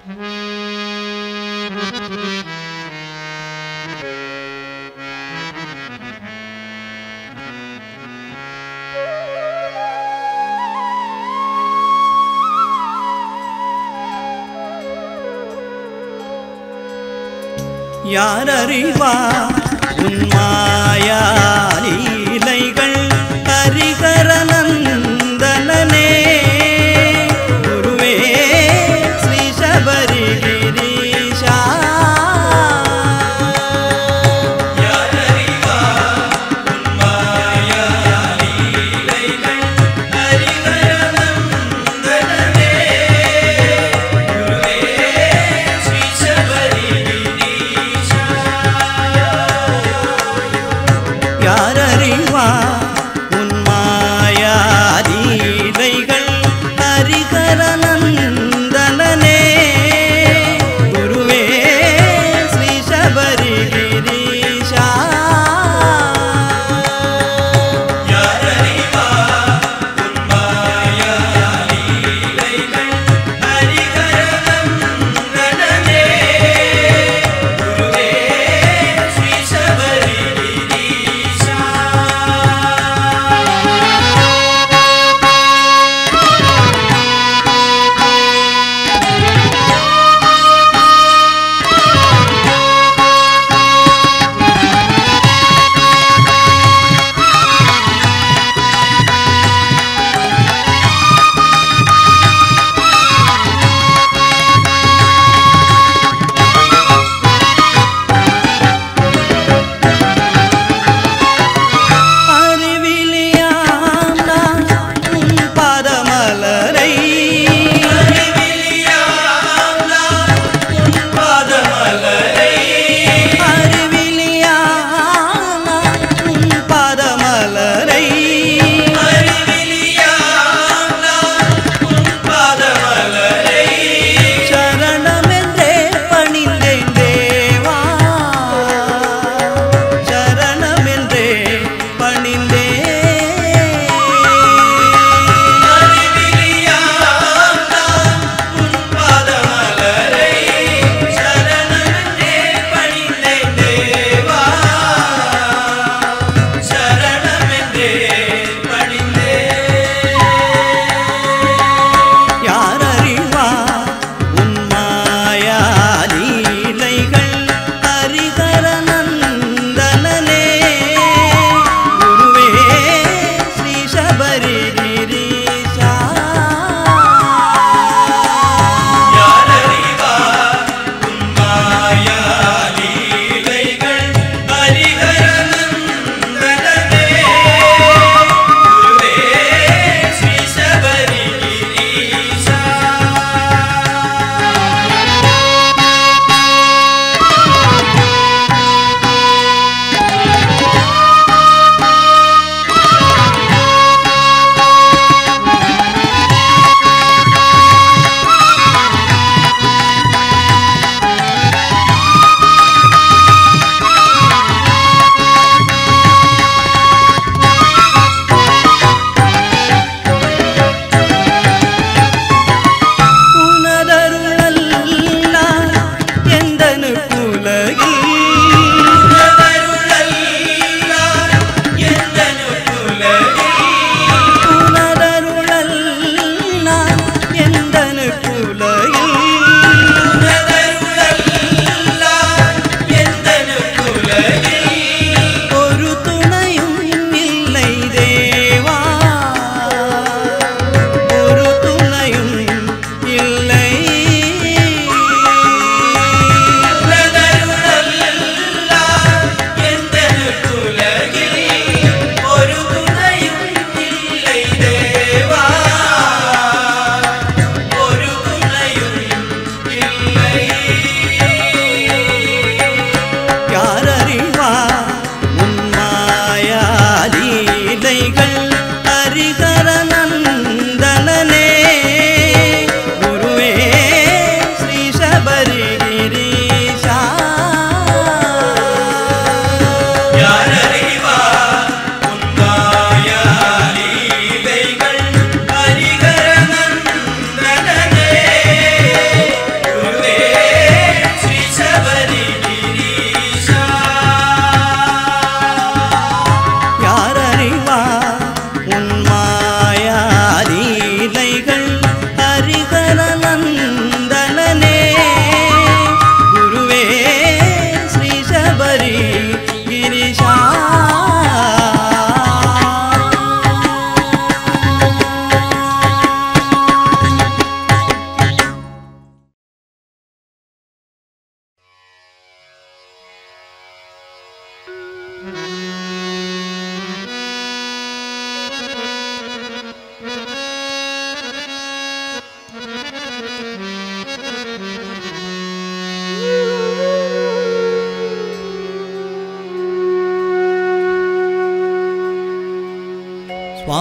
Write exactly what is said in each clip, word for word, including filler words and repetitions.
யார் அறிவார் உன் மாயா லீலைகள் ஹரிஹரநந்தனனே குருவே ஸ்ரீ சபரி கிரீஷா. யார் அறிவார் உன் மாயா லீலைகள் ஹரிஹரநந்தனனே குருவே ஸ்ரீ சபரி. யார் அறிவார் உன் மாயா லீலைகள் ஹரிஹரநந்தனனே குருவே ஸ்ரீ சபரி கிரீஷா. யார் அறிவார் உன் மாயா லீலைகள் ஹரிஹரநந்தனனே குருவே ஸ்ரீ சபரி.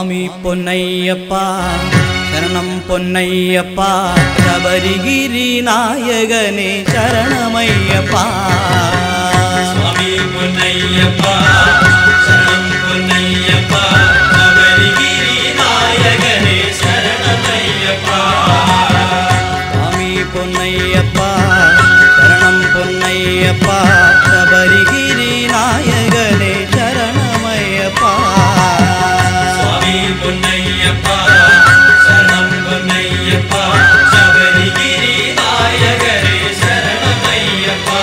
சுவாமி பொன்னையப்பா சரணம் பொன்னையப்பா சபரிகிரி நாயகனே சரணமையப்பா சுவாமி பொன்னையப்பா சரணம் பொன்னையப்பா சபரிகிரி நாயகனே சரணமையப்பா சுவாமி பொன்னையப்பா சரணம் பொன்னையப்பா சபரிகிரி நாயகனே சரணமையப்பா சுவாமி பொன்னையப்பா சரணம் பொன்னையப்பா சபரிகிரி நாயகனே சரணமையப்பா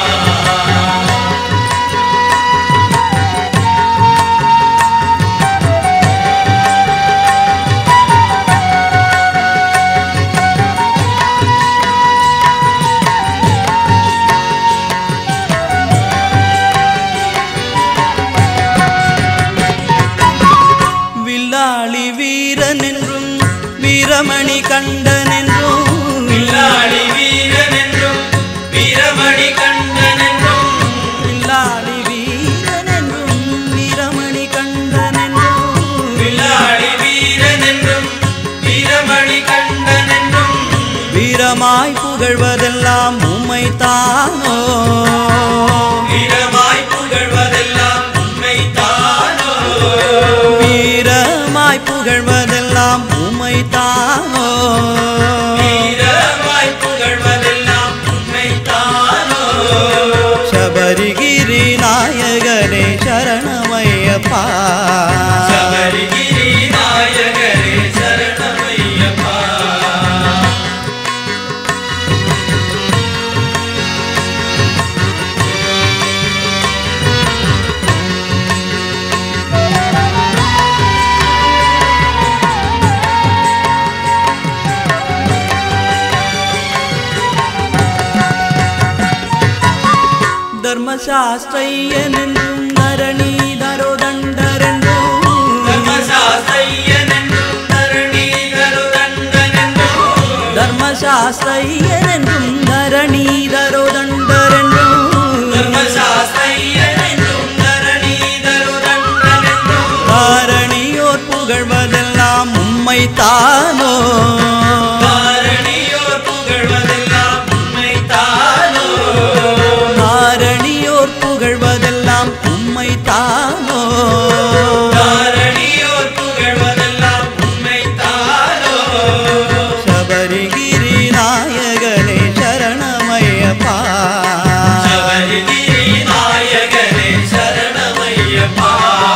வில்லாளி வீரன் என்றும் வீரமணி கண்டன் என்றும் வில்லாளி வீரன் என்றும் வீரமணி கண்டன் என்றும் வில்லாளி வீரன் என்றும் வீரமணி கண்டன் என்றும் வில்லாளி வீரன் என்றும் வீரமணி கண்டன் என்றும் வீரமாய் புகழ்வதெல்லாம் உம்மை தானோ வீரமாய் புகழ்வதெல்லாம் உண்மை தானோ வீரமாய் புகழ்வதெல்லாம் உம்மை தானோ வீரமாய் புகழ்வதெல்லாம் உண்மை தானோ சபரிகிரி நாயகனே சரணமையப்பா சபரிகிரி நாயகனே சரணமையப்பா தர்மசாஸ்திரையன் என்றும் தரணீதரோ தண்டரென்றும் தர்மசாஸ்திரையன் என்றும் தரணீதரோ தண்டரென்றும் தர்மசாஸ்திரையன் என்றும் தரணீதரோ தண்டரென்றும் தர்மசாஸ்திரையன் என்றும் தரணீதரோ தண்டரென்றும் தாரணியோர் புகழ்வதெல்லாம் உம்மை தானோ தாரணியோர் புகழ்வதெல்லாம் உண்மை தானோ தாரணியோர் புகழ்வதெல்லாம் உம்மை தானோ தாரணியோர் புகழ்வதெல்லாம் உண்மை தானோ சபரிகிரி நாயகனே சரணமையப்பா சபரிகிரி நாயகனே சரணமையப்பா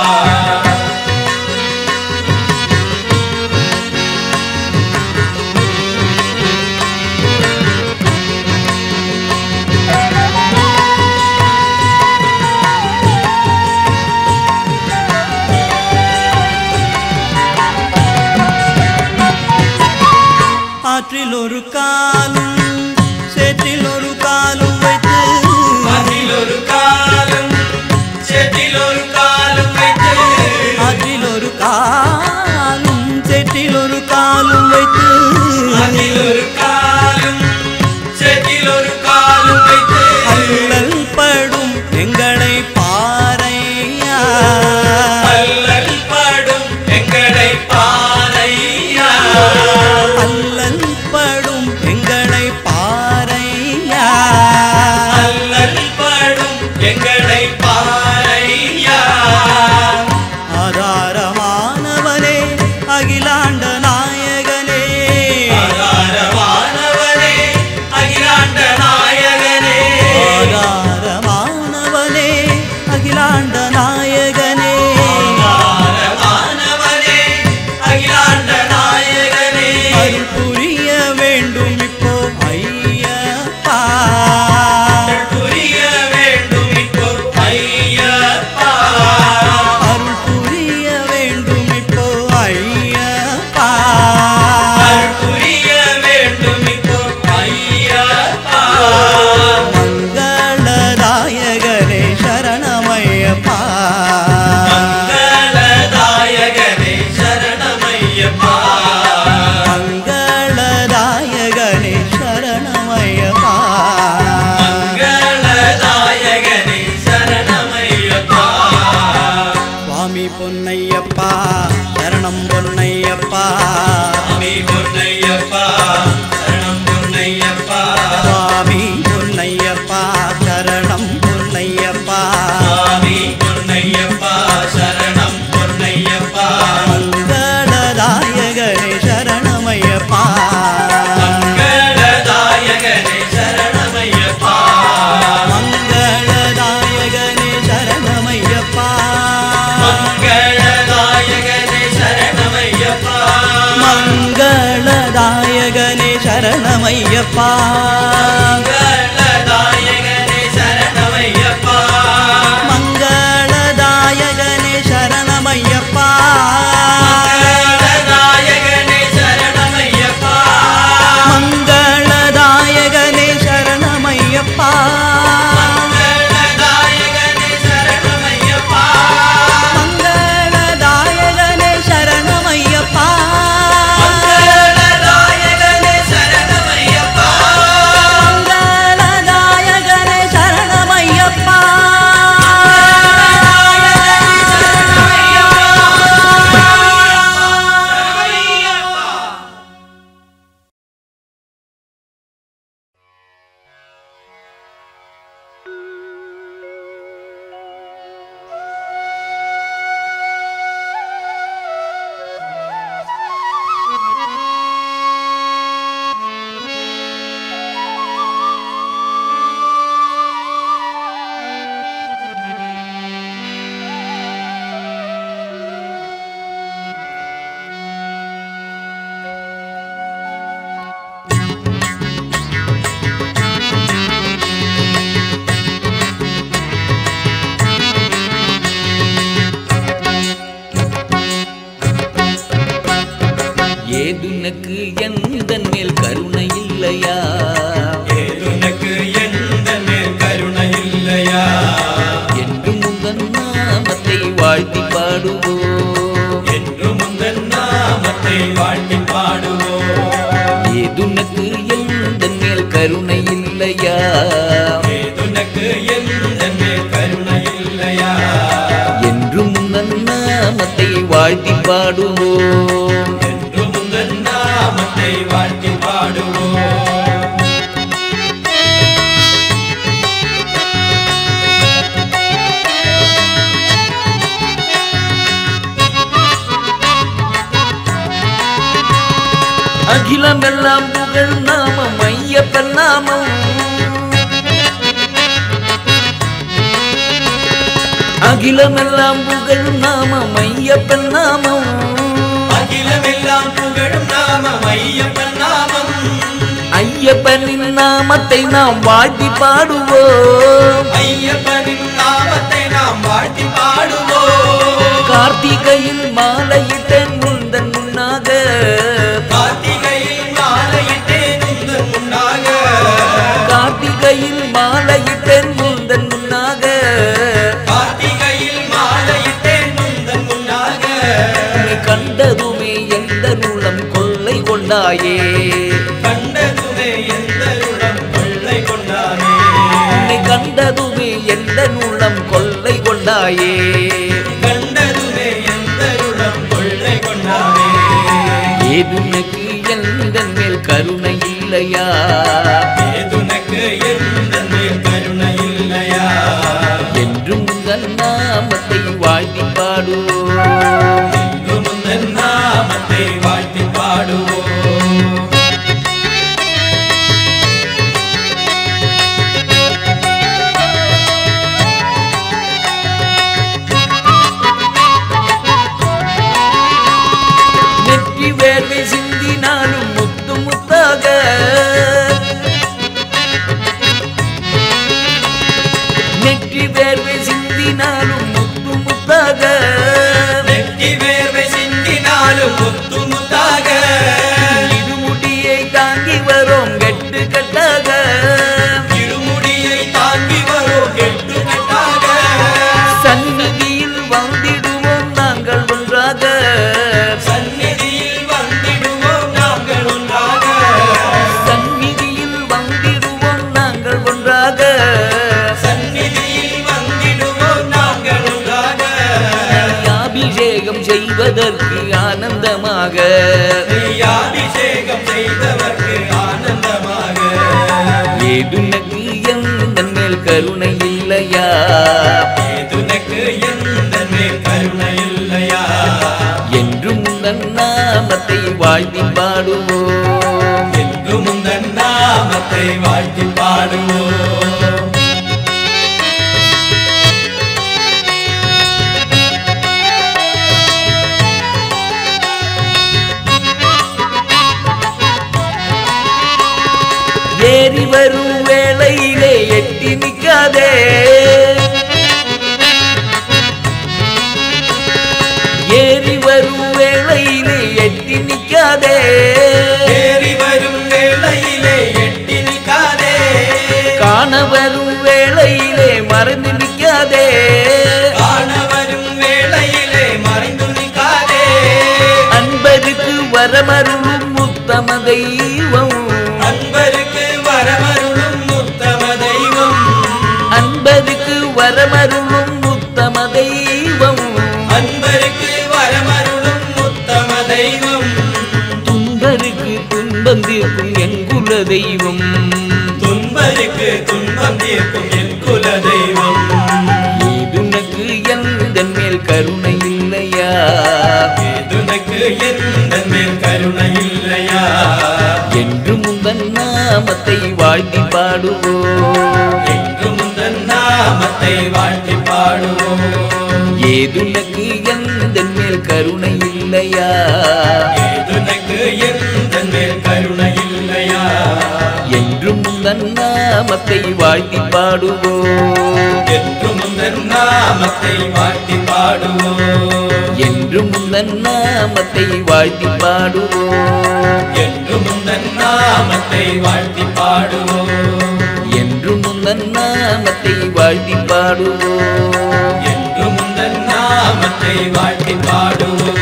ஆற்றில் ஒரு காலும் சேற்றில் ஒரு காலும் வைத்து அதில் ஒரு காலும் சேற்றில் ஒரு காலும் வைத்து ஆற்றில் ஒரு காலும் சேற்றில் ஒரு காலும் வைத்து அதில் ஒரு காலும் சேற்றில் ஒரு காலும் வைத்து அல்லல் படும் எங்களை பாரையா அல்லல் படும் எங்களை பாரையா அல்லல் படும் எங்களை பாரையா அல்லல் படும் எங்களை பாரையா ஆதாரமானவனே அகிலாண்ட நாயகனே மங்களதாயகனே சரணமையப்பா மங்களதாயகனே சரணமையப்பா மங்களதாயகனே சரணமையப்பா மங்களதாயகனே சரணமையப்பா மங்களதாயகனே சரணமையப்பா மங்களதாயகனே சரணமையப்பா மங்களதாயகனே சரணமையப்பா மங்களதாயகனே சரணமையப்பா மங்களதாயகனே சரணமையப்பா ஏதுனக்கு எந்தன் மேல் கருணை இல்லையா ஏதுனக்கு எந்த மேல் கருணை இல்லையா என்றும் உந்தன் நாமத்தை வாழ்த்தி பாடுவோம் என்று முந்தன் நாமத்தை வாழ்த்தி பாடுவோம் ஏதுனக்கு எந்தன் மேல் கருணை இல்லையா ஏதுனக்கு எந்த மேல் கருணை இல்லையா என்றும் உந்தன் நாமத்தை வாழ்த்தி பாடுவோம் என்று முந்தன் நாமத்தை வாழ்த்தி பாடுவோம் அகிலமெல்லாம் புகழ் நாமம் ஐயப்பன் நாமம் அகிலமெல்லாம் புகழ் நாமம் ஐயப்பன் நாமம் அகிலமெல்லாம் புகழும் நாமம் ஐயப்பன் நாமம் ஐயப்பனின் நாமத்தை நாம் வாழ்த்தி பாடுவோம் ஐயப்பனின் நாமத்தை நாம் வாழ்த்தி பாடுவோம் கார்த்திகையில் மாலையிட்டேன் முந்தன் முன்னாக கார்த்திகையில் மாலையிட்டேன் உந்தன் முன்னாக கார்த்திகையில் மாலையிட்டேன் முந்தன் முன்னாக கார்த்திகையில் மாலையிட்டேன் உந்தன் முன்னாக நீ கண்டதுமே எந்த நூலம் கொள்ளை கொண்டாயே கண்டதுமே எந்த உடம் கொள்ளை கொண்டானே நீ கண்டதுமே எந்த நூலம் கொள்ளை கொண்டாயே கண்டதுமே எந்த உடம் கொள்ளை கொண்டானே ஏதுனக்கு எந்தன் மேல் கருணை இல்லையா ஏதுனக்கு எந்த மேல் கருணை இல்லையா என்றும் உந்தன் நாமத்தை வாழ்த்தி பாடுவோம் என்று முந்தன் நாமத்தை வாழ்த்தி பாடுவோம் நெற்றி வேர்வை சிந்தினாலும் முத்து முத்தாக நெற்றி வேர்வை சிந்தினாலும் முத்து முத்தாக நெற்றி வேர்வை சிந்தினாலும் முத்து முத்தாக இருமுடியை தாங்கி வரோம் கெட்டு கட்டாக இருமுடியை தாங்கி வரும் கெட்டு கட்டாக சந்நிதியில் வந்திடுவோம் நாங்கள் ஒன்றாக சந்நிதியில் வந்திடுவோம் நாங்கள் ஒன்றாக சந்நிதியில் வந்திடுவோம் நாங்கள் ஒன்றாக சந்நிதியில் வந்திடுவோம் நாங்கள் ஒன்றாக அபிஷேகம் செய்வதற்கு ஆனந்தமாக அபிஷேகம் செய்தவர்க்கு ஆனந்தமாக ஏதுனக்கு எந்தன் மேல் கருணை இல்லையா ஏதுனக்கு எந்த மேல் கருணை இல்லையா என்றும் உந்தன் நாமத்தை வாழ்த்தி பாடுவோம் என்று முந்தன் நாமத்தை வாழ்த்தி பாடுவோம் ஏறி வரும் வேளையிலே எட்டி நிற்காதே ஏறி வரும் வேளையிலே எட்டி நிற்காதே ஏறி வரும் வேளையிலே எட்டி நிற்காதே காண வரும் வேளையிலே மறைந்து நிற்காதே காண வரும் வேளையிலே மறைந்து நிற்காதே அன்பருக்கு வரமருளும் முத்தம தெய்வம் அன்பருக்கு வரமருளும் முத்தம தெய்வம் அன்பருக்கு வரமருளும் முத்தம தெய்வம் அன்பருக்கு வரமருளும் முத்தம தெய்வம் துன்பருக்கு துன்பம் தீர்க்கும் என் குல தெய்வம் துன்பருக்கு துன்பம் தீர்க்கும் என் குல தெய்வம் ஏதுனக்கு எந்தன் மேல் கருணை இல்லையா ஏதுனக்கு எந்தன் மேல் கருணை இல்லையா என்று முந்தன் நாமத்தை வாழ்த்தி பாடுவோம் என்று முந்தன் நாமத்தை வாழ்த்தி பாடுவோம் ஏதுனக்கு எந்தன் மேல் கருணை இல்லையா ஏதுனக்கு எந்தன் மேல் கருணை இல்லையா என்று முந்தன் நாமத்தை வாழ்த்தி பாடுவோம் என்று முந்தன் நாமத்தை வாழ்த்தி பாடுவோம் என்று முந்தன் நாமத்தை வாழ்த்தி பாடுவோம் என்று முந்தன் நாமத்தை வாழ்த்தி பாடுவோம் என்று முந்தன் நாமத்தை வாழ்த்தி பாடுவோம் என்று முந்தன் நாமத்தை வாழ்த்தி பாடுவோம்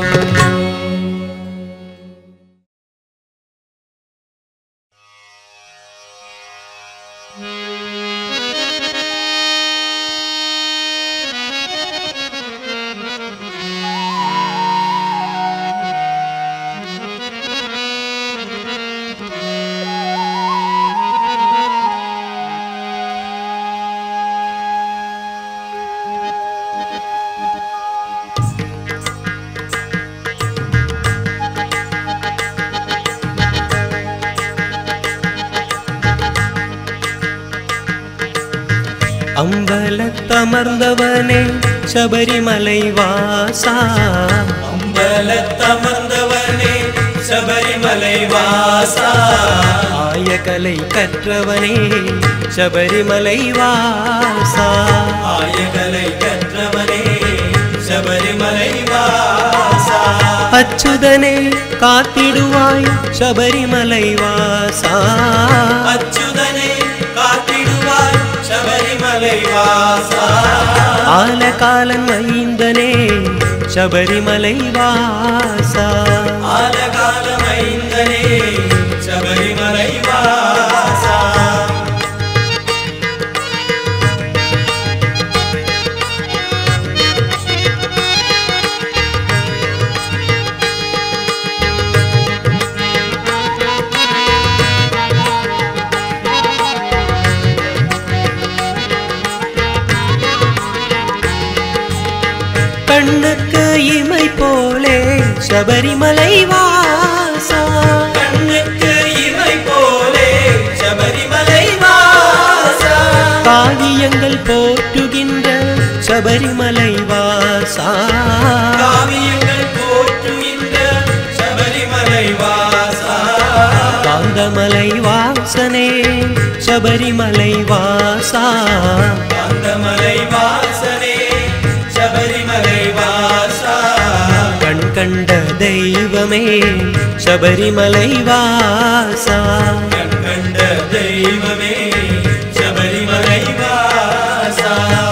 அம்பலத்தமர்ந்தவனே சபரிமலை வாசா அம்பலத்தமர்ந்தவனே சபரிமலை வாசா ஆயகலை கற்றவனே சபரிமலை வாசா ஆயகலை கற்றவனே சபரிமலை வாசா அச்சுதனே காத்திடுவாய் சபரிமலை வாசா அச்சுதனே காத்திடுவாய் சபரிமலை வாசா ஆலகாலன் மைந்தனே சபரிமலை வாசா ஆலகால மைந்தனே சபரிமலை வாசா கண்ணுக்கு இமை போலே சபரிமலை வாசா கண்ணுக்கு இமை போலே சபரிமலை வாசா காவியங்கள் போற்றுகின்ற சபரிமலை வாசா காவியங்கள் போற்றுகின்ற சபரிமலை வாசா காந்தமலை வாசனே சபரிமலை வாசா காந்தமலை வாசனே சபரிமலை வாசா கண் கண்ட தெய்வமே சபரிமலை வாசா கண் கண்ட தெய்வமே சபரிமலை வாசா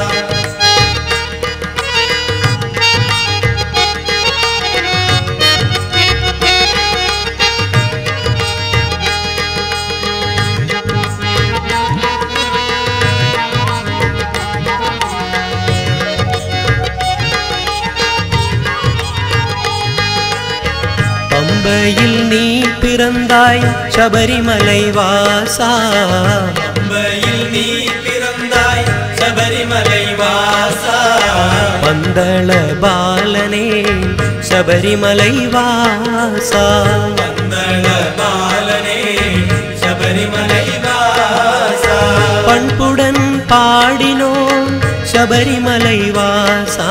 பம்பையில் நீ பிறந்தாய் சபரிமலை வாசா பம்பையில் நீ பிறந்தாய் சபரிமலை வாசா பந்தள பாலனே சபரிமலை வாசா பந்தள பாலனே சபரிமலை வாசா பண்புடன் பாடினோம் சபரிமலை வாசா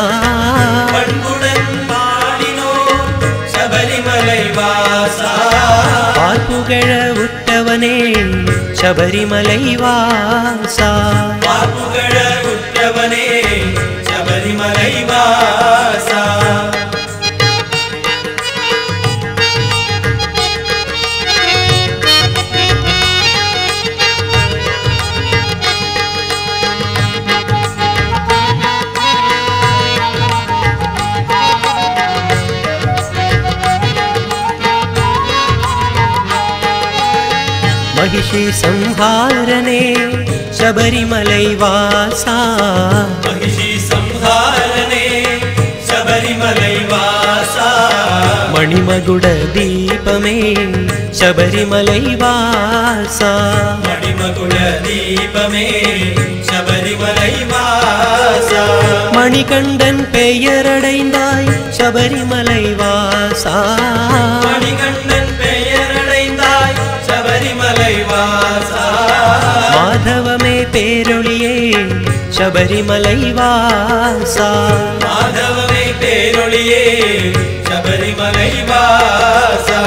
பண்புடன் பாடினோம் சபரிமலை வாசா பார்ப்புகழ உற்றவனே சபரிமலை வாசா பாப்புகழ உற்றவனே சபரிமலை வாசா महिषी संहारने शबरिमलै वासा महिषी संहारने शबरिमलै वासा मणिमगुड दीपमे शबरिमलै वासा मणिमगुड दीपमे शबरिमलै वासा मणिकण्डन पेयरடைந்தாய் शबरिमलै वासा मणिकण्डन पेयरடைந்தாய் शबरिमलै वासा माधवमे पेरொளியே शबरिमलै वासा माधवमे पेरொளியே शबरिमलै वासा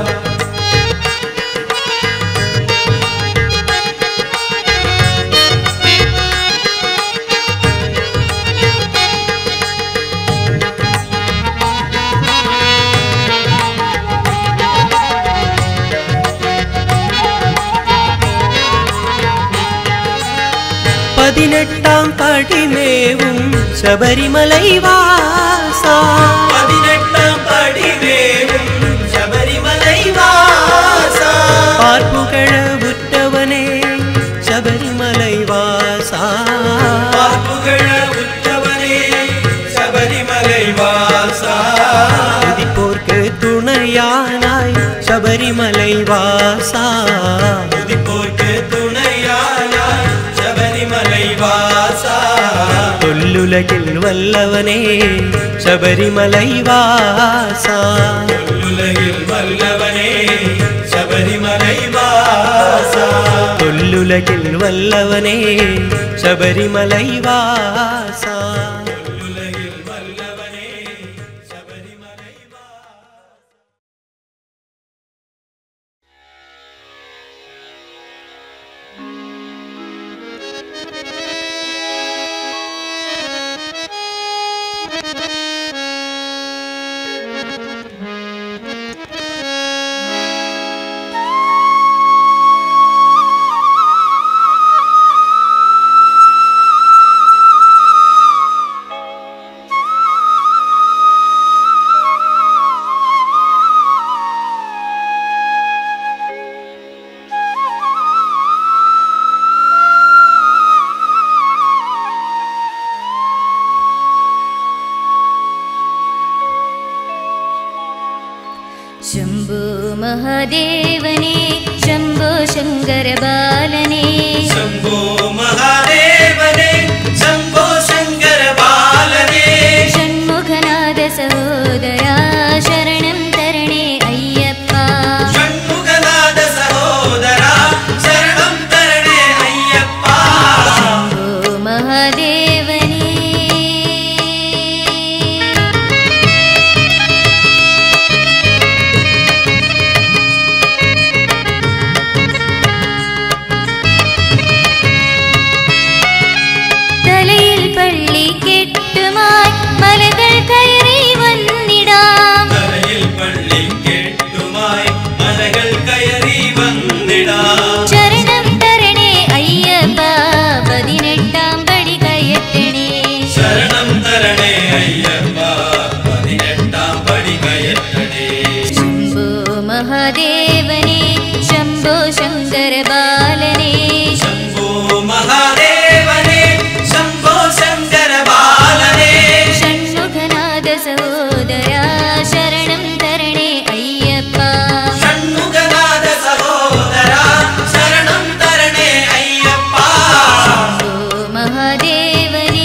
பதினெட்டாம் படிமேவும் शबरिमलै वासा பதினெட்டாம் படிமேவும் शबरिमलै वासा பார்ப்புகழ உற்றவனே शबरिमलै वासा பார்ப்புகழ உற்றவனே शबरिमलै वासा துதிப்போர்க்கு துணையானாய் शबरिमलै वासा துதிப்போர்க்கு துணையானாய் शबरिमलै वासा தொல்லுலகில் வல்லவனே शबरिमलै वासा தொல்லுலகில் வல்லவனே शबरिमलै वासा தொல்லுலகில் வல்லவனே शबरिमलै वासा தொல்லுலகில் வல்லவனே शबरिमलै वासा शम्भो महादेवने शम्भो शङ्कर बालने शम्भो महादेवने शम्भो शङ्कर बालने षण्मुखनाद सहोदरा शरणं तरणे अय्यप्पा षण्मुखनाद सहोदरा शरणं तरणे अय्यप्पा शम्भो महादेवने महादेवने शम्भो शङ्कर बालने शम्भो महादेवने शम्भो शङ्कर बालने षण्मुखनाद सहोदरा शरणं तरणे अय्यप्पा षण्मुखनाद सहोदरा शरणं तरणे अय्यप्पा शम्भो महादेवने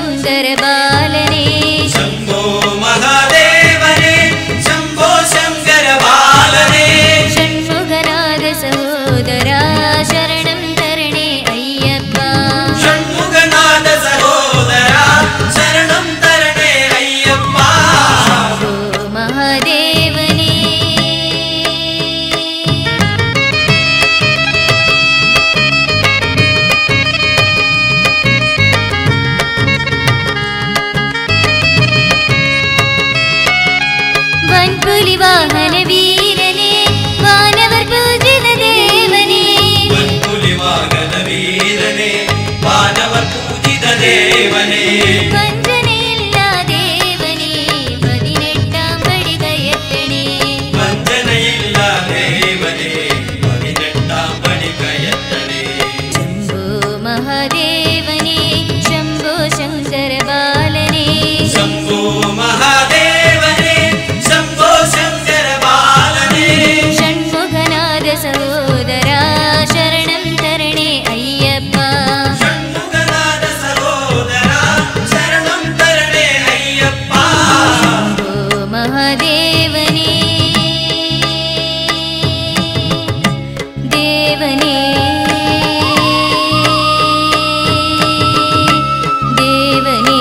ശങ്കര ബാലനേ ശംഭോ മഹാദേവനേ ശംഭോ ശങ്കര ബാലനേ ഷൺമുഖനാഥ സഹോദരാ ശരണം തരണേ അയ്യപ്പ ഷൺമുഖനാഥ സഹോദരാ ശരണം തരണേ അയ്യപ്പ ശംഭോ മഹാദേവനേ വൻപുലി വാഹന വീരനേ വാനവർ പൂജിത ദേവനേ വൻപുലി വാഹന വീരനേ വാനവർ പൂജിത ദേവനേ വഞ്ചനയില്ലാ ദേവനേ പതിനെട്ടാം പടി കയറ്റണേ വഞ്ചനയില്ല ദേവനേ പതിനെട്ടാം പടി കയറ്റണേ ശംഭോ മഹാദേവനേ ശംഭോ ശങ്കര ബാലനേ ശംഭോ മഹാദേവനേ ശംഭോ ശങ്കര ബാലനേ ഷൺമുഖനാഥ സഹോദരാ ശരണം തരണേ അയ്യപ്പ ഷൺമുഖനാഥ സഹോദരാ ശരണം തരണേ അയ്യപ്പ ശംഭോ മഹാദേവനേ ദേവനേ ദേവനേ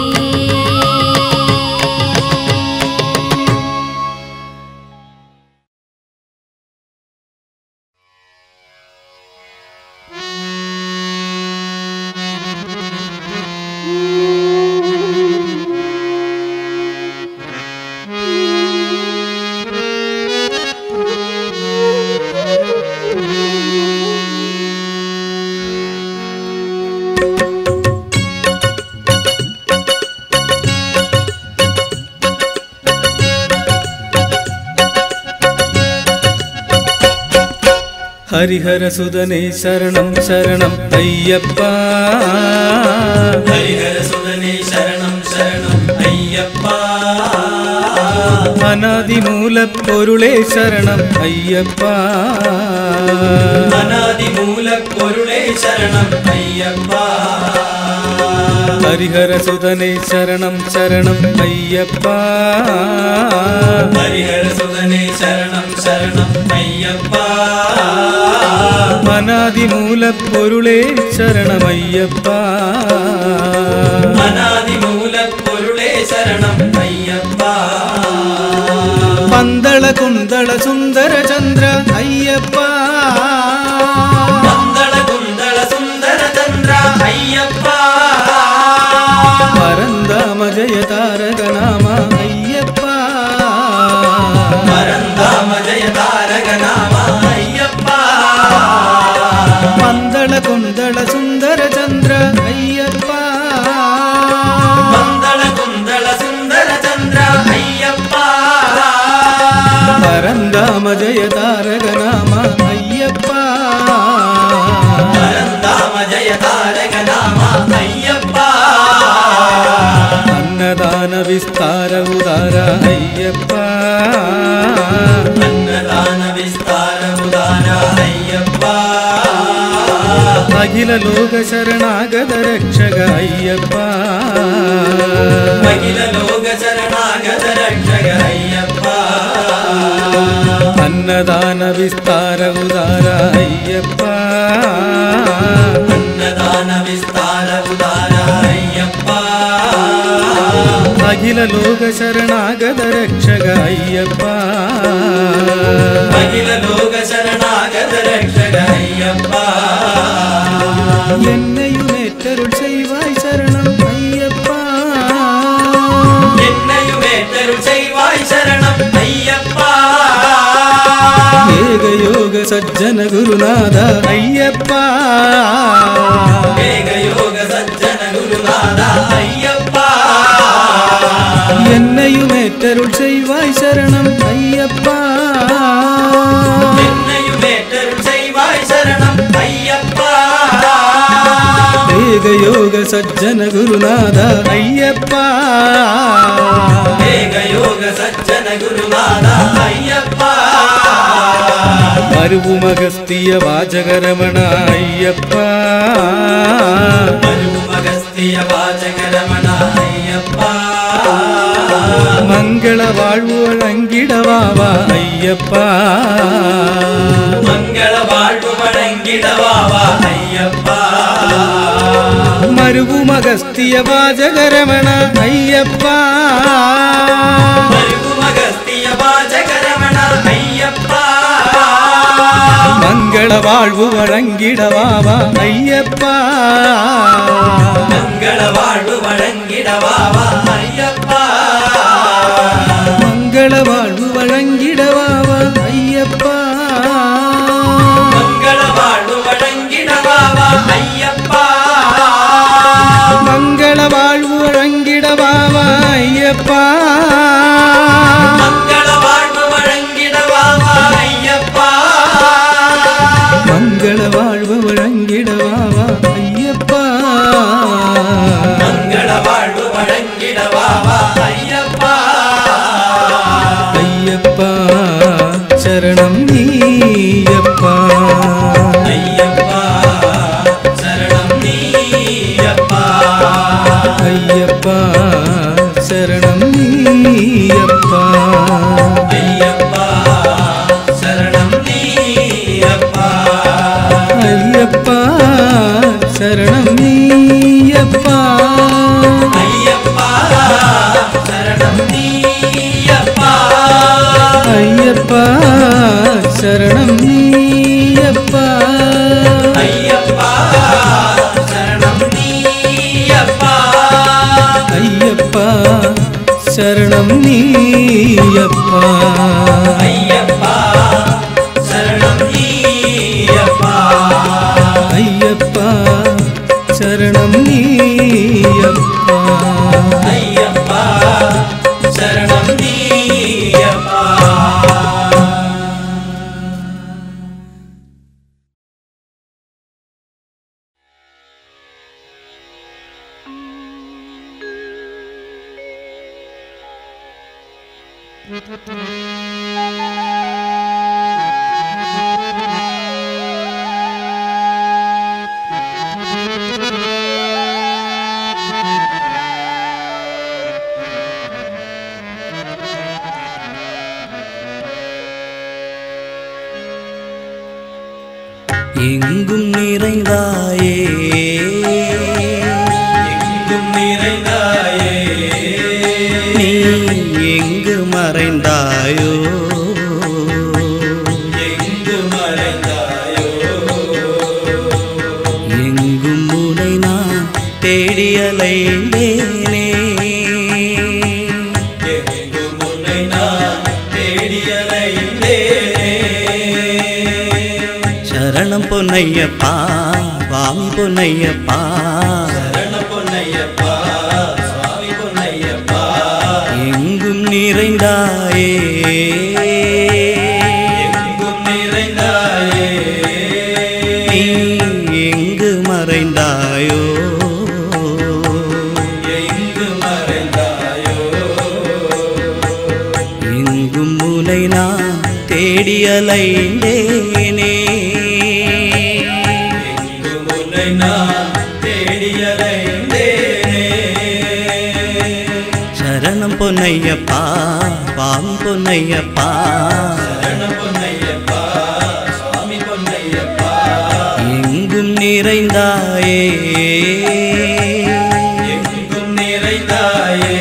ഹരിഹരസുതനേ ശരണം ശരണം അയ്യപ്പ ഹരിഹരസുതനേ ശരണം ശരണം അയ്യപ്പ അനാദിമൂലപ്പൊരുളേ ശരണം അയ്യപ്പ അനാദിമൂലപ്പൊരുളേ ശരണം അയ്യപ്പ ഹരിഹരസുതനേ ശരണം ശരണം അയ്യപ്പ ഹരിഹരസുതനേ ശരണം ശരണം അയ്യപ്പ അനാദിമൂലപ്പൊരുളേ ശരണമയ്യപ്പ അനാദിമൂലപ്പൊരുളേ ശരണം അയ്യപ്പ പന്തള കുന്തള സുന്ദര ചന്ദ്ര അയ്യപ്പ പന്തള കുന്തള സുന്ദര ചന്ദ്ര അയ്യപ്പ പരന്താമ ജയ താരക നാമ അയ്യപ്പ പരന്താമ ജയ താരക നാമ അയ്യപ്പ പന്തള കുന്തള സുന്ദര ചന്ദ്ര അയ്യപ്പ പന്തള കുന്തള സുന്ദര ചന്ദ്ര അയ്യപ്പ പരന്താമ ജയ താരക നാമ അയ്യപ്പ പരന്താമ ജയ താരക നാമ അയ്യപ്പ അന്നദാന വിസ്താര ഉദാര അയ്യപ്പ അന്നദാന വിസ്താര ഉദാര അയ്യപ്പ അഖില ലോക ശരണാഗത രക്ഷക അയ്യപ്പ അഖില ലോക ശരണാഗത രക്ഷക അയ്യപ്പ അന്നദാന വിസ്താര ഉദാര അയ്യപ്പ അന്നദാന വിസ്താര ഉദാര അയ്യപ്പ അഖില ലോക ശരണാഗത രക്ഷക അയ്യപ്പ അഖില ലോക ശരണാഗത രക്ഷക അയ്യപ്പ എന്നെയുമേറ്റരുൾ ചെയ്വായി ശരണം അയ്യപ്പ എന്നയുമേറ്റരുൾ ചെയ്വായി ശരണം അയ്യപ്പ ഏകയോഗ സജ്ജന ഗുരുനാഥ അയ്യപ്പ ഏകയോഗ സജ്ജന ഗുരുനാഥ അയ്യപ്പ എന്നെയുമേറ്റരുൾ ചെയ്വായി ശരണം അയ്യപ്പ എന്നയുമേറ്റരുൾ ചെയ്വായി ശരണം അയ്യപ്പ ഏകയോഗ സജ്ജന ഗുരുനാഥ അയ്യപ്പ ഏകയോഗ സജ്ജന ഗുരുനാഥ അയ്യപ്പ മരുവുമഗസ്തിയ വാചകരമണ അയ്യപ്പ മരുമഗസ്ത്യ மகஸ்திய வாசகரமண ஐயப்பா மங்கள வாழ்வு வழங்கிடவாவா ஐயப்பா மங்கள வாழ்வு வழங்கிடவாவா ஐயப்பா மருகு மகஸ்திய வாசகரமண ஐயப்பா மருகு மகஸ்திய வாசகரமண ஐயப்பா மங்கள வாழ்வு வழங்கிடவாவா ஐயப்பா மங்கள வாழ்வு வழங்கிடவாவா ஐயப்பா மங்கள வாழ்வு வழங்கிடவாவா ஐயப்பா மங்கள வாழ்வு வழங்கிடவாவா ஐயப்பா மங்கள வாழ்வு வழங்கிடவாவா ஐயப்பா மங்கள வாழ்வு வழங்கிடவாவா ஐயப்பா மங்கள வாழ்வு வழங்கிடவாவா ஐயப்பா மங்கள வாழ்வு வழங்கிடவாவா ஐயப்பா ஐயப்பா சரணம் நீயப்பா ஐயப்பா சரணம் நீயப்பா ஐயப்பா சரணம் நீயப்பா ஐயப்பா சரணம் நீயப்பா ஐயப்பா சரணம் நீயப்பா ஐயப்பா சரணம் நீயப்பா ஐயப்பா சரணம் நீயப்பா ஐயப்பா சரணம் நீயப்பா ஐயப்பா சரணம் நீயப்பா ஐயப்பா சரணம் நீயப்பா ஐயப்பா சரணம் நீயப்பா ஐயப்பா சரணம் நீயப்பா எங்கும் நிறைந்தாயே எங்கும் நிறைந்தாயே நீ எங்கு மறைந்தாயோ எங்கு மறைந்தாயோ எங்கும் உனை நான் தேடி அலைந்தேனே எங்கும் உன்னை நான் தேடி அலைந்தேனே சரணம் பொன்னையப்பா சுவாமி பொன்னையப்பா சரண பொன்னையப்பா சுவாமி பொன்னையப்பா எங்கும் நிறைந்தாயே எங்கும் நிறைந்தாயே நீ எங்கு மறைந்தாயோ எங்கு மறைந்தாயோ எங்கும் உனை நான் தேடி அலைந்தேனே எங்கும் உன்னை நான் தேடி அலைந்தேனே சரணம் பொன்னையப்பா சுவாமி பொன்னையப்பா சரண பொன்னையப்பா சுவாமி பொன்னையப்பா எங்கும் நிறைந்தாயே எங்கும் நிறைந்தாயே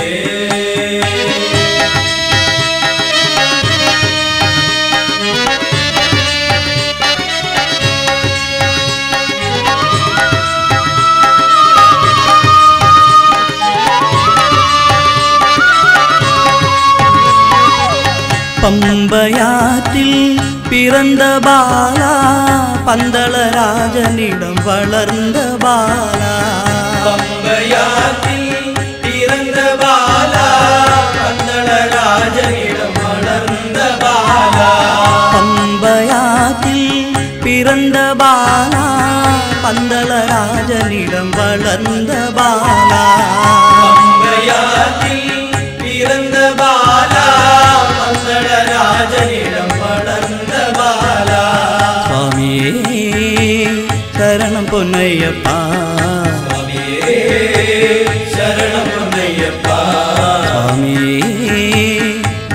பம்பையாற்றில் பிறந்த பாலா பந்தளராஜனிடம் வளர்ந்த பாலா பம்பையாற்றில் பிறந்த பாலா பந்தளராஜனிடம் வளர்ந்த பாலா பம்பையாற்றில் பிறந்த பாலா பந்தளராஜனிடம் வளர்ந்த பாலா பம்பையாற்றில் பிறந்த பாலா பந்தளராஜனிடம் வளர்ந்த பாலா சுவாமியே சரணம் பொன்னையப்பா சுவாமியே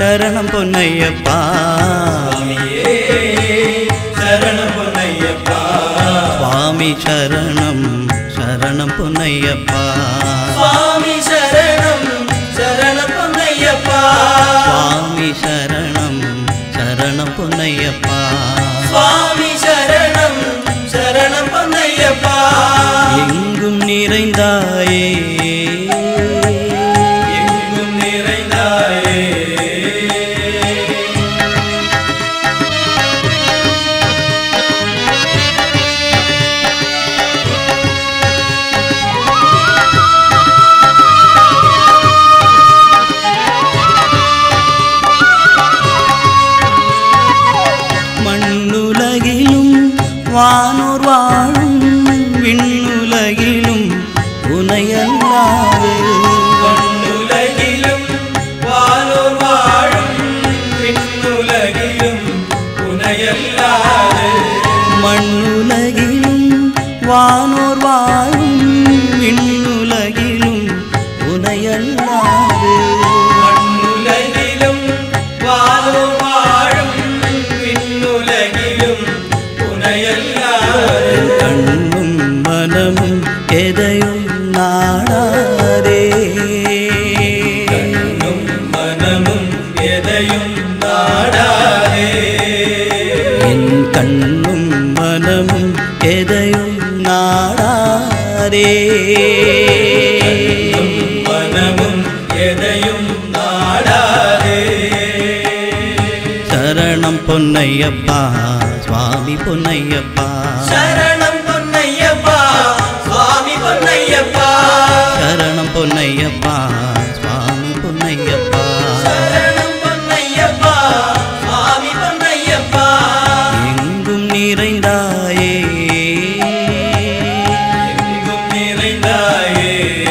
சரணம் பொன்னையப்பா சுவாமியே சரணம் பொன்னையப்பா சுவாமி சரணம் சரணம் பொன்னையப்பா சுவாமி சரணம் சரணம் பொன்னையப்பா சுவாமி சரணம் சரணம் பொன்னையப்பா சுவாமி சரணம் சரணம் பொன்னையப்பா எங்கும் நிறைந்தாயே எங்கும் நிறைந்தாயே மண்ணுலகிலும் வானோர் வாழும் விண்ணுலகிலும் உனையல்லாது மண்ணுலகிலும் வானோர் வாழும் விண்ணுலகிலும் உனையல்லாது மண்ணுலகிலும் வானோர் வாழும் விண்ணுலகிலும் உனையல்லாது மண்ணுலகிலும் வானோர் வாழும் விண்ணுலகிலும் உனையல்லாது கண்ணும் மனமும் எதையும் நாடாதே கண்ணும் மனமும் எதையும் நாடாதே என் கண்ணும் மனமும் எதையும் நாடாதே கண்ணும் மனமும் எதையும் நாடாதே சரணம் பொன்னையப்பா சுவாமி பொன்னையப்பா சரணம் பொன்னையப்பா சுவாமி பொன்னையப்பா சரணம் பொன்னையப்பா சுவாமி பொன்னையப்பா சரணம் பொன்னையப்பா சுவாமி பொன்னையப்பா எங்கும் நிறைந்தாயே எங்கும் நிறைந்தாயே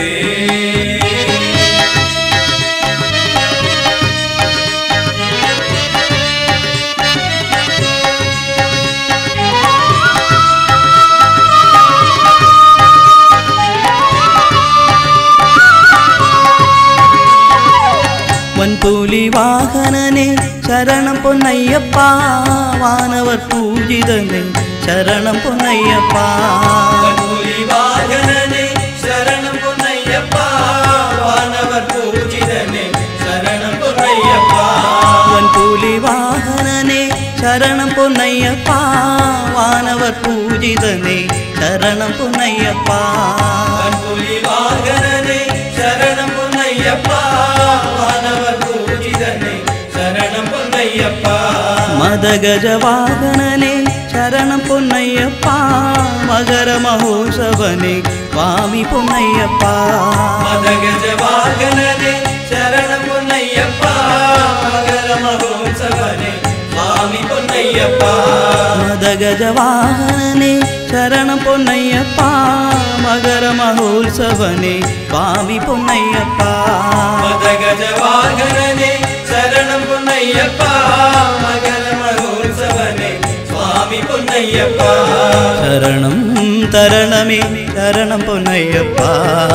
வன்புலி வாகனனே சரணம் பொன்னையப்பா வானவர் பூஜிதனே சரணம் பொன்னையப்பா கண்புலி வாகனனே சரணம் பொன்னையப்பா வானவர் பூஜிதனே சரணம் பொன்னையப்பா வன்புலி வாகனனே சரணம் பொன்னையப்பா வானவர் பூஜிதனே சரணம் பொன்னையப்பா கண்புலி வாகனனே சரணம் பொன்னையப்பா வானவர் பூஜிதனே சரணம் பொன்னையப்பா மதகஜ வாகனனே சரணம் பொன்னையப்பா மகர மகோசவனே சுவாமி பொன்னையப்பா மதகஜ வாகனனே சரணம் பொன்னையப்பா மகர மகோத்சவனே சுவாமி பொன்னையப்பா மதகஜ வாகனனே சரணம் பொன்னையப்பா மகர மகோத்சவனே சுவாமி பொன்னையப்பா மதகஜ வாகனனே சரணம் பொன்னையப்பா மகர மகோத்சவனே சுவாமி பொன்னையப்பா சரணம் தரணமே சரணம் பொன்னையப்பா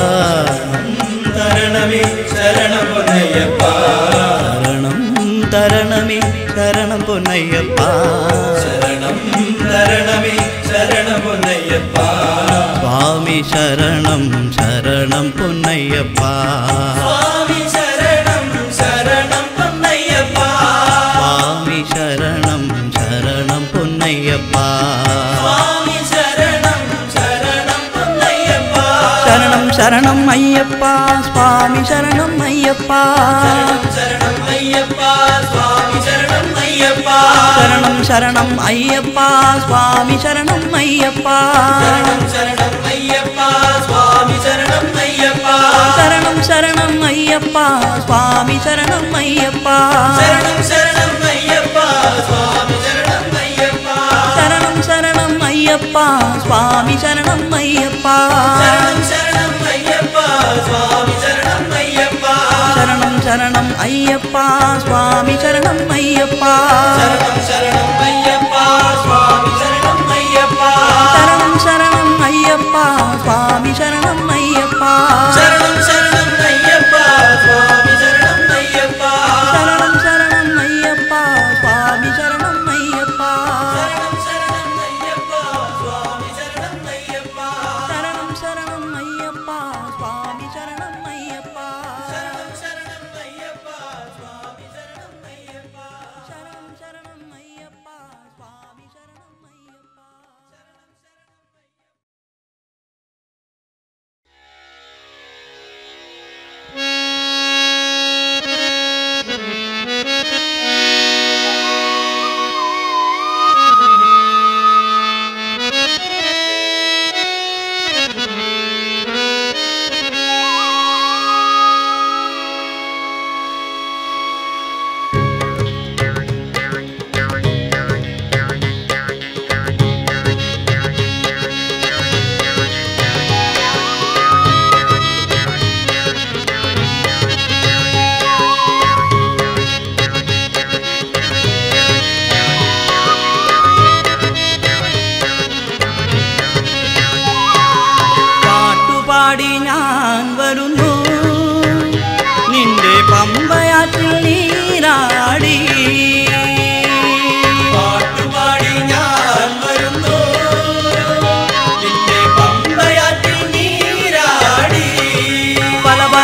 தரணமே சரணம் பொன்னையப்பா சரணம் தரணமே சரணம் பொன்னையப்பா சரணம் தரணமே சரணம் பொன்னையப்பா சுவாமி சரணம் சரணம் பொன்னையப்பா சுவாமி சரணம் சரணம் பொன்னையப்பா சுவாமி சரணம் சரணம் பொன்னையப்பா சுவாமி சரணம் சரணம் பொன்னையப்பா சரணம் சரணம் ஐயப்பா சுவாமி சரணம் ஐயப்பா சரணம் சரணம் ஐயப்பா சுவாமி சரணம் ஐயப்பா சரணம் சரணம் ஐயப்பா சுவாமி சரணம் ஐயப்பா சரணம் சரணம் ஐயப்பா சுவாமி சரணம் ஐயப்பா சரணம் சரணம் ஐயப்பா சுவாமி சரணம் ஐயப்பா சரணம் சரணம் ஐயப்பா சுவாமி சரணம் ஐயப்பா சரணம் சரணம் ஐயப்பா சுவாமி சரணம் ஐயப்பா சரணம் சரணம் ஐயப்பா சுவாமி சரணம் ஐயப்பா சரணம் சரணம் ஐயப்பா சுவாமி சரணம் ஐயப்பா சரணம் சரணம் ஐயப்பா சுவாமி சரணம் ஐயப்பா சரணம் சரணம் ஐயப்பா சுவாமி சரணம் ஐயப்பா சரணம் சரணம் ஐயப்பா சுவாமி சரணம் ஐயப்பா சரணம் சரணம்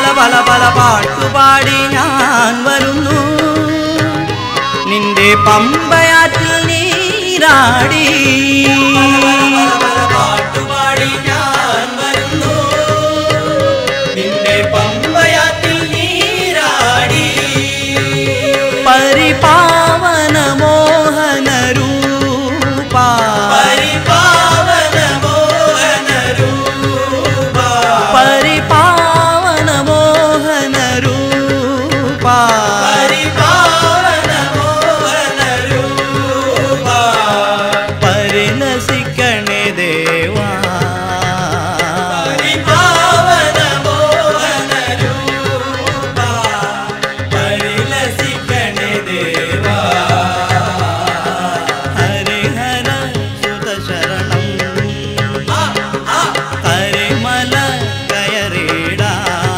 പല പല പാട്ടുപാടി ഞാൻ വരുന്നു നിന്റെ പമ്പയാറ്റിൽ നീരാടി പാട്ടുപാടി ഞാൻ വരുന്നു നിന്റെ പമ്പയാറ്റിൽ നീരാടി പരിപാവന മോഹന രൂപ പരിപാവന മോഹന രൂപ പരിപാവന മോഹന രൂപ പരിപാവന മോഹന രൂപ പരിലസിക്കണേ ദേവാ പരിപാവന മോഹന രൂപ പരിലസിക്കണേ ദേവാ ഹരിഹര സുത ശരണം ആ ആ ഹരിമല കയറിടാ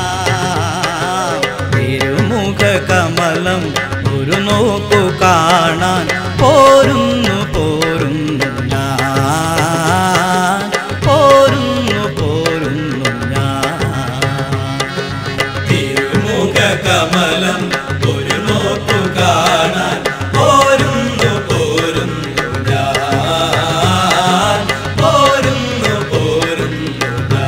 തിരുമുഖ കമലം ഒരു നോക്കു കാണാൻ പോരുന്നു പോരുന്നു ഞാൻ പോരുന്നു പോരുന്നു ഞാൻ തിരുമുഖ കമലം ഒരു നോക്കു കാണാൻ പോരുന്നു പോരുന്നു ഞാൻ പോരുന്നു പോരുന്നു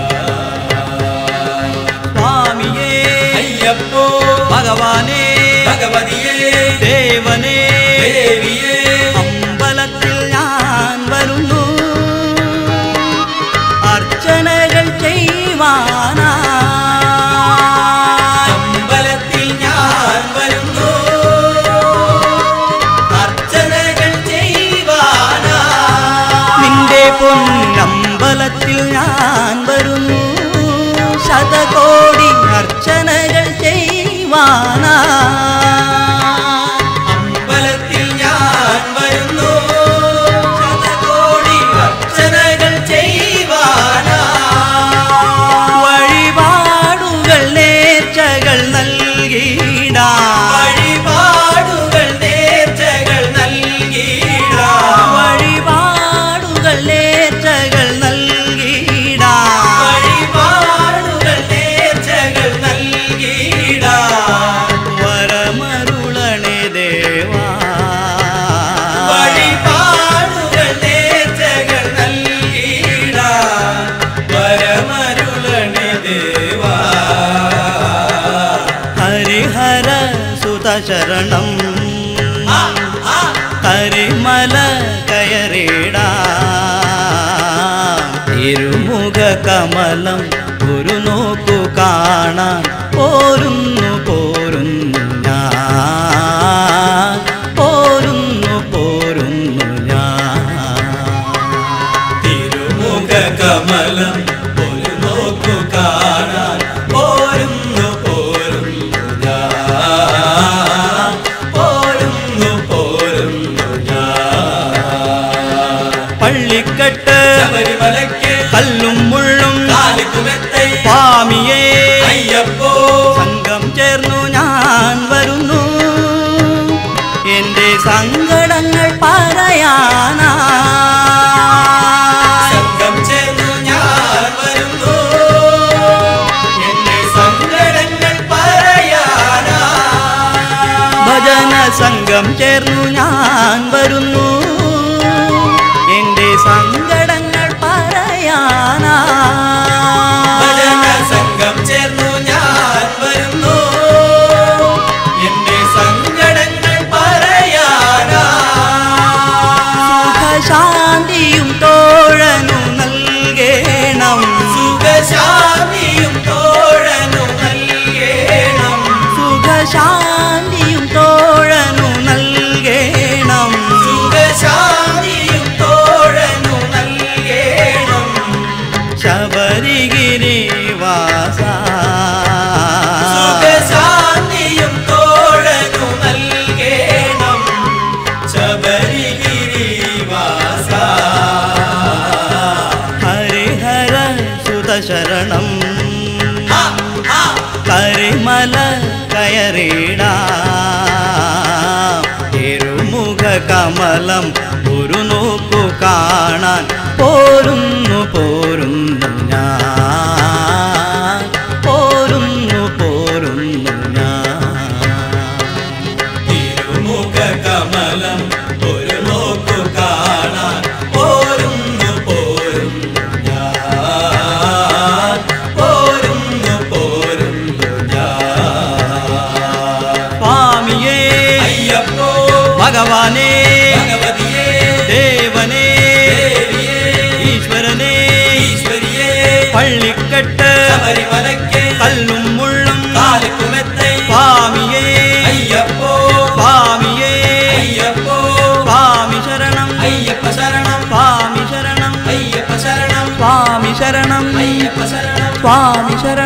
ഞാൻ സ്വാമിയേ അയ്യപ്പോ ഭഗവാനേ ഭഗവതിയേ ദേവനേ ദേവിയേ അമ്പലത്തിൽ ഞാൻ വരുന്നു അർച്ചനകൾ ചെയ്യുവാനായി അമ്പലത്തിൽ ഞാൻ വരുന്നു അർച്ചനകൾ ചെയ്യുവാനാ നിന്റെ പൊന്നമ്പലത്തിൽ ഞാൻ വരുന്നു ശതകോടി അർച്ചനകൾ ചെയ്യുവാനായി അമ്പലത്തിൽ ഞാൻ വരുന്നു ശതകോടി അർച്ചനകൾ ചെയ്യുവാനാ വഴിപാടുകൾ നേർച്ചകൾ നൽകിടാം വഴിപാടുകൾ നേർച്ചകൾ നൽകിടാം വഴിപാടുകൾ നേർച്ചകൾ നൽകിടാം വഴിപാടുകൾ നേർച്ചകൾ നൽകിടാം വരമരുളണേ ദേവാ വഴിപാടുകൾ നേർച്ചകൾ നൽകിടാം വരമരുളണേ ദേവാ ഹരിഹര സുത ശരണം ആ ആ ഹരിമല കയറിടാ തിരുമുഖ കമലം ഒരു നോക്കു കാണാൻ പോരുന്നു പോരുന്നു ഞാൻ പോരുന്നു പോരുന്നു ഞാൻ തിരുമുഖ കമലം ഒരു നോക്കു കാണാൻ പോരുന്നു പോരുന്നു ഞാൻ പോരുന്നു പോരുന്നു ഞാൻ പള്ളിക്കെട്ട് ശബരിമലയ്ക്ക് കല്ലും മുള്ളും കാലിക്കുമെത്തൈ സ്വാമിയേ അയ്യപ്പോ സംഘം ചേർന്നു ഞാൻ വരുന്നു എന്റെ സങ്കടങ്ങൾ പറയാനായി സംഘം ചേർന്നു ഞാൻ വരുന്നു എന്റെ സങ്കടങ്ങൾ പറയാനാ ഭജന സംഘം ചേർന്നു ഞാൻ വരുന്നു എന്റെ സങ്കടങ്ങൾ ഭജന പറയാനായി സംഘം ചേർന്നു ഞാൻ വരുന്നു എന്റെ സങ്കടങ്ങൾ പറയാനാ സുഖശാന്തിയും തോഴനു നൽകേണം സുഖശാന്തിയും തോഴനു നൽകേണം സുഖശാന്തിയും തോഴനു നൽകേണം സുഖശാന്തിയും തോഴനു നൽകേണം ശബരിഗിരി വാസ സുഖശാന്തിയും തോഴനു നൽകേണം ശബരിഗിരിവാസ ഹരിഹര സുത ശരണം ആ ആ കരിമല കയറിടാ തിരുമുഖ കമലം ഒരു നോക്കു കാണാൻ പോരുന്നു പോരുന്നു ഞാൻ പോരുന്നു പോ பள்ளிக்கட்ட சபரிமலைக்கே கல்லும் முள்ளும் காலுக்கு மெத்தை சுவாமியே ஐயப்போ சுவாமியே ஐயப்போ சுவாமி சரணம் ஐயப்ப சரணம் சுவாமி சரணம் ஐயப்ப சரணம் சுவாமி சரணம் ஐயப்ப சரணம் சுவாமி சரணம்